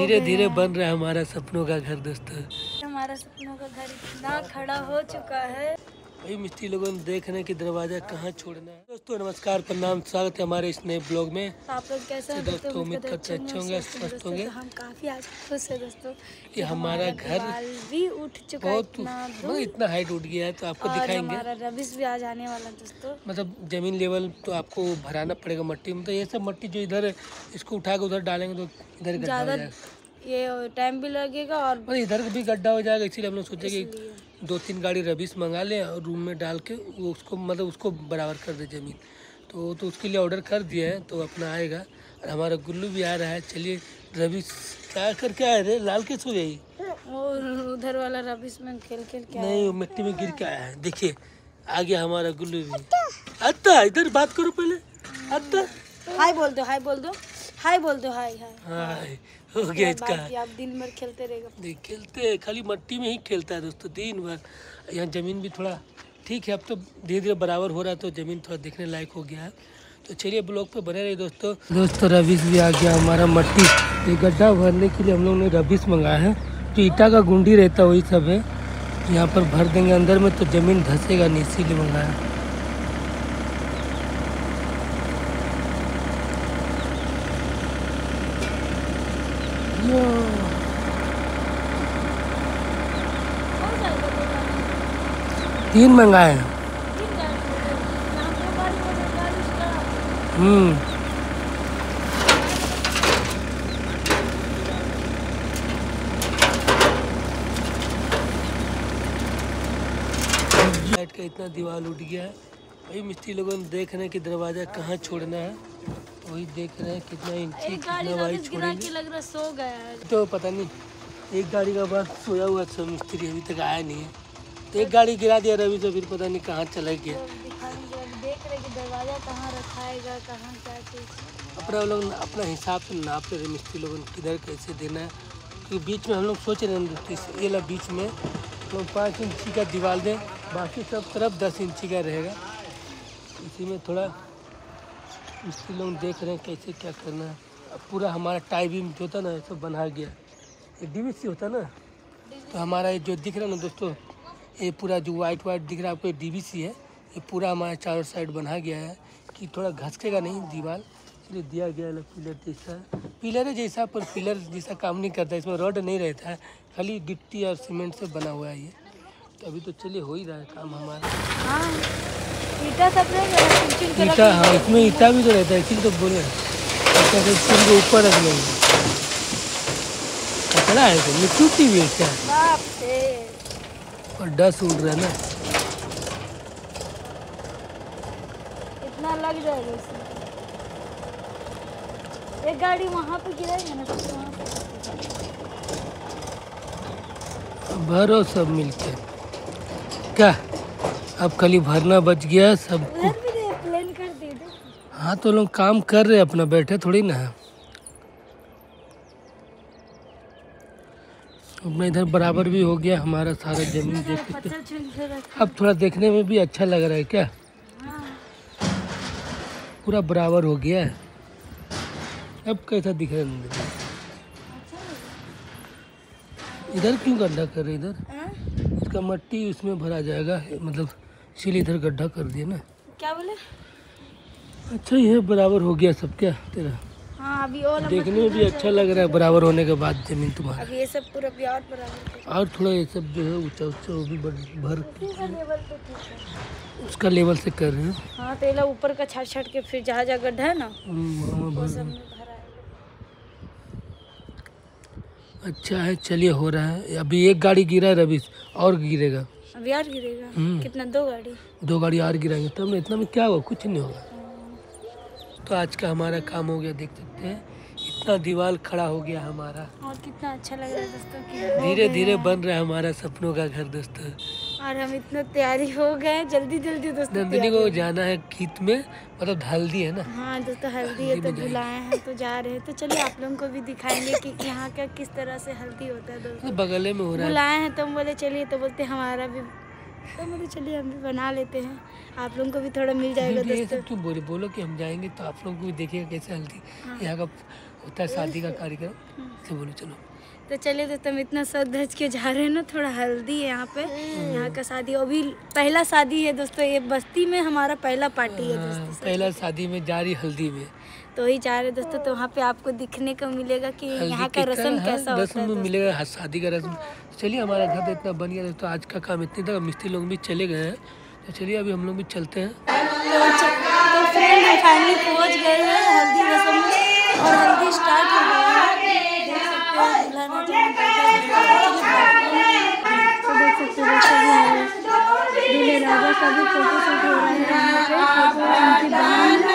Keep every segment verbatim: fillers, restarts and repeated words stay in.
धीरे धीरे बन रहा है हमारा सपनों का घर दोस्तों। हमारा सपनों का घर इतना खड़ा हो चुका है। वही मिस्त्री लोगों ने देख रहे हैं कि दरवाजा कहाँ छोड़ना है। दोस्तों नमस्कार, प्रणाम, स्वागत है हमारे इस नए ब्लॉग में। तो आप लोग कैसे हैं दोस्तों? उम्मीद करते अच्छे होंगे, स्वस्थ होंगे। तो हम काफी आज खुश है दोस्तों कि हमारा घर भी उठ चुका है, बहुत मतलब इतना हाइट उठ गया है तो आपको दिखाएंगे। हमारा रबिश भी आज आने वाला है दोस्तों। मतलब जमीन लेवल तो आपको भराना पड़ेगा मट्टी में, तो ये सब मट्टी जो इधर इसको उठा के उधर डालेंगे तो इधर गड्ढा हो जाएगा, ये टाइम भी लगेगा और इधर भी गड्ढा हो जाएगा। इसीलिए हम लोग सोचे कि दो तीन गाड़ी रबिश मंगा लें और रूम में डाल के वो उसको मतलब उसको बराबर कर दे जमीन। तो तो उसके लिए ऑर्डर कर दिया है, तो अपना आएगा। और हमारा गुल्लू भी आ रहा है। चलिए रबिश क्या करके आए रे? लाल के सो गई और उधर वाला रबिश में खेल खेल के नहीं, वो मिट्टी में गिर के आया है। देखिए आ गया हमारा गुल्लू भी। अत्ता इधर बात करो पहले। अत्ता हाय बोल दो, हाय बोल दो, हाय बोल दो, हाय हाय हाय। हो गया इसका। आप दिन भर खेलते रहेगा। देख खेलते खाली मट्टी में ही खेलता है दोस्तों दिन भर। यहाँ ज़मीन भी थोड़ा ठीक है, अब तो धीरे धीरे बराबर हो रहा है, तो ज़मीन थोड़ा देखने लायक हो गया है। तो चलिए ब्लॉग पे बने रहिए दोस्तों। दोस्तों रबिश भी आ गया हमारा। मट्टी ये गड्ढा भरने के लिए हम लोग ने रबिश मंगाया है। जो ईटा का गुंडी रहता है वही सब है, यहाँ पर भर देंगे अंदर में, तो ज़मीन धंसेगा नहीं, इसीलिए मंगाया। तीन मंगाए हैं। हम्म लाइट का इतना दीवार उठ गया है। वही मिस्त्री लोगों ने देख रहे हैं कि दरवाजा कहाँ छोड़ना है, तो वही देख रहे हैं कितना इंची कितना वाई छोड़ेंगे। लग रहा सो गया है। तो पता नहीं, एक गाड़ी का बाद सोया हुआ सब मिस्त्री अभी तक आया नहीं है। तो एक गाड़ी गिरा दिया रवि, तो फिर पता नहीं कहाँ चला गया। देख रहे कि दरवाजा कहाँ रखाएगा, कहाँ क्या चीज़। अपना लोग अपना हिसाब से नाप रहे मिस्त्री लोगों ने किधर कैसे देना है। क्योंकि बीच में हम लोग सोच रहे हैं ये ला बीच में तो पाँच इंची का दीवार दें, बाकी सब तरफ दस इंची का रहेगा। इसी में थोड़ा मिस्त्री लोग देख रहे हैं कैसे क्या करना है। अब पूरा हमारा टाई बीम जो था ना ये सब बना गया। ये डी वी सी होता ना, तो हमारा ये जो दिख रहा है ना दोस्तों, ये पूरा जो वाइट वाइट दिख रहा है आपको, डी वी सी है। ये पूरा हमारा चारों साइड बना गया है कि थोड़ा घसकेगा नहीं दीवार, इसलिए दिया गया है पिलर जैसा। पिलर जैसा पर पिलर जैसा काम नहीं करता, इसमें रॉड नहीं रहता है, खाली गिट्टी और सीमेंट से बना हुआ है ये। तो अभी तो चलिए हो ही रहा है काम हमारा। हाँ ईटा सब रहेगा, ईटा हाँ इसमें ईटा भी तो रहता है, इसीलिए तो बोले इसके ऊपर रख लेंगे। कचरा है तो मिट्टी की भी है क्या? और डस्ट उड़ रहा है ना, इतना लग जाएगा इसमें। एक गाड़ी वहाँ पे गिराएंगे ना, तो वहाँ पे भरो सब मिलके। क्या अब खाली भरना बच गया सबको। प्लान कर दी। हाँ तो लोग काम कर रहे अपना, बैठे थोड़ी ना है। अपना इधर बराबर भी हो गया हमारा सारा जमीन। देख सकते अब थोड़ा देखने में भी अच्छा लग रहा है क्या? पूरा बराबर हो गया है। अब कैसा दिख रहा है? इधर क्यों गड्ढा कर रहे? इधर इसका मट्टी उसमें भरा जाएगा, मतलब इसीलिए इधर गड्ढा कर दिया ना। क्या बोले? अच्छा ये बराबर हो गया सब क्या तेरा? हाँ अभी और देखने में भी अच्छा लग रहा है बराबर होने के बाद जमीन तुम्हारा। अभी ये सब पूरा भी और बराबर, और थोड़ा ये सब जो है ऊंचा ऊंचा वो भी भर लेवल पे ठीक है। उसका लेवल से कर रहे हैं। हाँ तो ये ऊपर का छाट छाट के फिर जहाँ जहाँ गड्ढा है ना वो सब में भरा है। अच्छा है, चलिए हो रहा है। अभी एक गाड़ी गिरा है रबिश, और गिरेगा अभी और गिरेगा। कितना? दो गाड़ी दो गाड़ी और गिराएंगे तब ना। इतना में क्या होगा? कुछ नहीं होगा। तो आज का हमारा काम हो गया, देख सकते हैं इतना दीवार खड़ा हो गया हमारा। और कितना अच्छा लग रहा है दोस्तों कि धीरे धीरे बन रहा है हमारा सपनों का घर दोस्तों। और हम इतना तैयारी हो गए जल्दी जल्दी दोस्तों। नंदिनी को जाना है खेत में, मतलब हल्दी है ना। हाँ दोस्तों हल्दी है, तो बुलाए हैं तो जा रहे हैं। तो चलिए आप लोगों को भी दिखाएंगे कि यहाँ का किस तरह से हल्दी होता है दोस्तों। बगल में हो रहा है। बुलाए हैं तो हम बोले चलिए, तो बोलते हमारा भी तो मतलब चलिए हम भी बना लेते हैं, आप लोगों को भी थोड़ा मिल जाएगा ये दोस्तों। सब क्यों बोले बोलो कि हम जाएंगे तो आप लोगों को भी देखिएगा कैसे हल्दी यहाँ का होता है शादी का कार्यक्रम, से बोलो चलो। तो चलिए दोस्तों हम इतना सज धज के जा रहे हैं ना, थोड़ा हल्दी है यहाँ पे, यहाँ का शादी अभी पहला शादी है दोस्तों, ये बस्ती में हमारा पहला पार्टी है हाँ, दोस्तों। पहला शादी में जा रही हल्दी में तो वही जा रहे दोस्तों, तो वहाँ पे आपको दिखने को मिलेगा कि यहाँ का रस्म कैसा होता रस्म है में दोस्तों। मिलेगा हाँ, शादी का रस्म। चलिए हमारा घर तो इतना बन गया दोस्तों, आज का काम इतने तक, मिस्त्री लोग भी चले गए हैं, तो चलिए अभी हम लोग भी चलते हैं। तो फ्रेंड हम फाइनली पहुँच गए हैं हल्दी रस्म में और हल्दी स्टार्ट हो गया है। देख सकते हो दुल्हन जहाँ तो देख सकते हो दूल्हे राजा का भी फोटो शूट हो रहा है यहाँ पे, फोटो उनकी बहन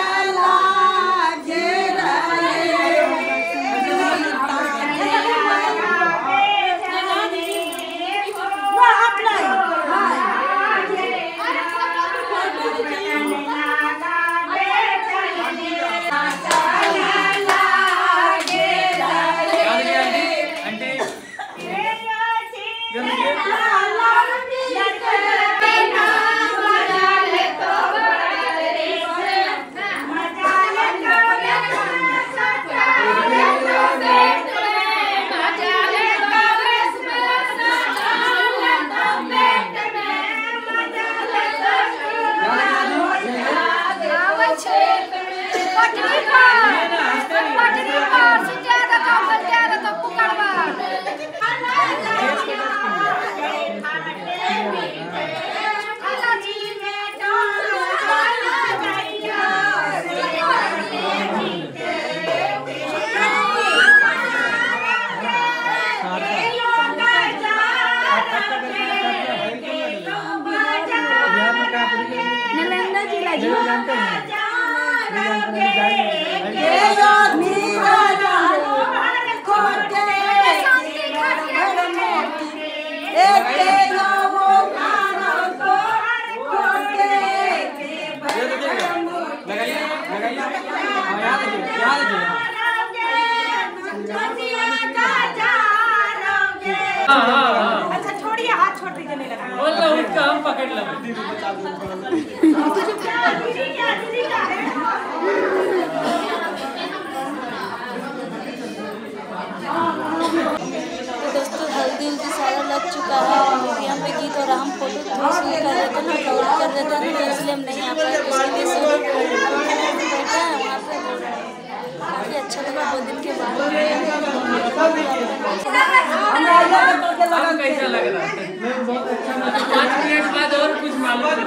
अच्छा छोड़िए, हाथ छोड़ दीजिए, नहीं लगा बोल रहा हूँ उसका हम पकड़ लेंगे। तो दोस्तों हल्दी उल्दी सारा लग चुका है और यहाँ पे गीत और हम फोटो थोड़ा शूट कर रहे थे ना, कवर कर रहे थे ना, तो इसलिए हम नहीं आ पाए, तो इसलिए से बैठा है वहाँ पे। काफ़ी अच्छा लगा बहुत दिन के बाद। कैसा लग रहा है? पाँच मिनट बाद और कुछ मालूम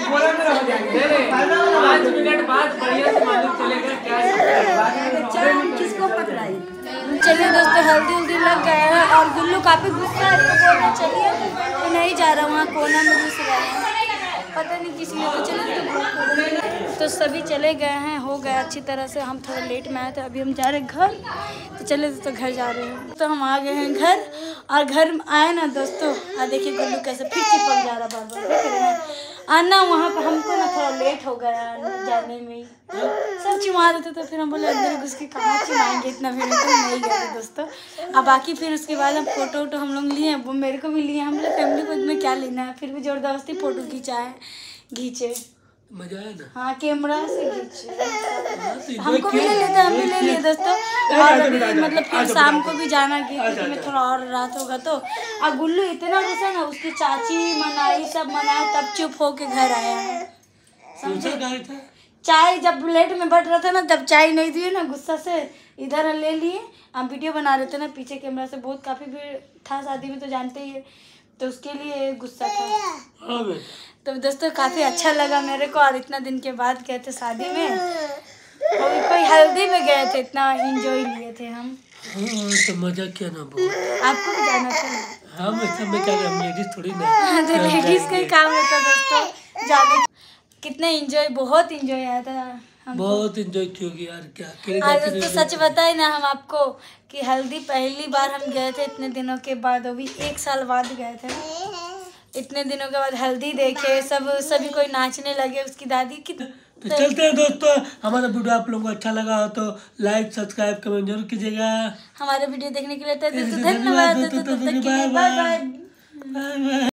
पाँच मिनट बाद बढ़िया से मालूम चलेगा क्या किसको पकड़ाई। चलिए दोस्तों हल्दी उल्दी लग गए हैं और गुल्लू काफ़ी गुस्सा है, तो बोल रहे चलिए तो नहीं जा रहा, वहाँ कोना में घुस रहे हैं, पता नहीं किसी ने, तो चलिए तो, तो सभी चले गए हैं, हो गया अच्छी तरह से। हम थोड़ा लेट में आए थे, अभी हम जा रहे हैं घर, तो चले दोस्तों घर जा रहे हैं। तो हम आ गए हैं घर और घर आए ना दोस्तों, और देखिए गुल्लू कैसे फिर चिपक जा रहा बार बार, देख रहे हैं आना वहाँ पे हमको ना थोड़ा लेट हो गया जाने में ही, सब चिमा रहे थे, तो फिर हम बोले अंदर घुस के कहाँ चिमाएंगे इतना भीड़ में, तो नहीं गए दोस्तों। अब बाकी फिर उसके बाद हम फोटो वोटो हम लोग लिए, वो मेरे को भी लिए, हम बोले फैमिली को में क्या लेना है, फिर भी ज़बरदस्ती फोटो खिंचाए खींचे, मजा आया ना। हाँ कैमरा से खींचे, हमको भी ले लेते, हम भी ले लिए दोस्तों। और अभी मतलब फिर शाम को भी जाना गीत में, थोड़ा और रात होगा तो। और गुल्लू इतना गुस्सा ना, उसकी चाची मनाई सब मनाए तब चुप होके घर आया है, समझे। चाय जब प्लेट में बट रहा था ना, तब चाय नहीं दिए ना, गुस्सा से इधर ले लिए। हम वीडियो बना रहे थे ना पीछे कैमरा से, बहुत काफ़ी भीड़ था शादी में तो जानते ही है, तो उसके लिए गुस्सा था। तो दोस्तों काफ़ी अच्छा लगा मेरे को, और इतना दिन के बाद गए थे शादी में, कोई कोई हल्दी में गए थे, इतना एंजॉय लिए थे हम। हाँ तो मजा क्या ना बहुत। आपको भी जाना था। हम ऐसा में क्या करें, लेडीज थोड़ी ना, तो लेडीज़ का ही काम रहता दोस्तों जाने। कितना एंजॉय, बहुत एंजॉय आया था हमको। बहुत एंजॉय कियोगी यार, क्या अकेले आज जाके तो सच बताए ना हम आपको कि हल्दी पहली बार हम गए थे इतने दिनों के बाद, अभी एक साल बाद गए थे, इतने दिनों के बाद हल्दी देखे, सब सभी कोई नाचने लगे, उसकी दादी की। तो चलते हैं दोस्तों, हमारा वीडियो आप लोगों को अच्छा लगा हो तो लाइक सब्सक्राइब कमेंट जरूर कीजिएगा। हमारे वीडियो देखने के लिए धन्यवाद। Bye bye.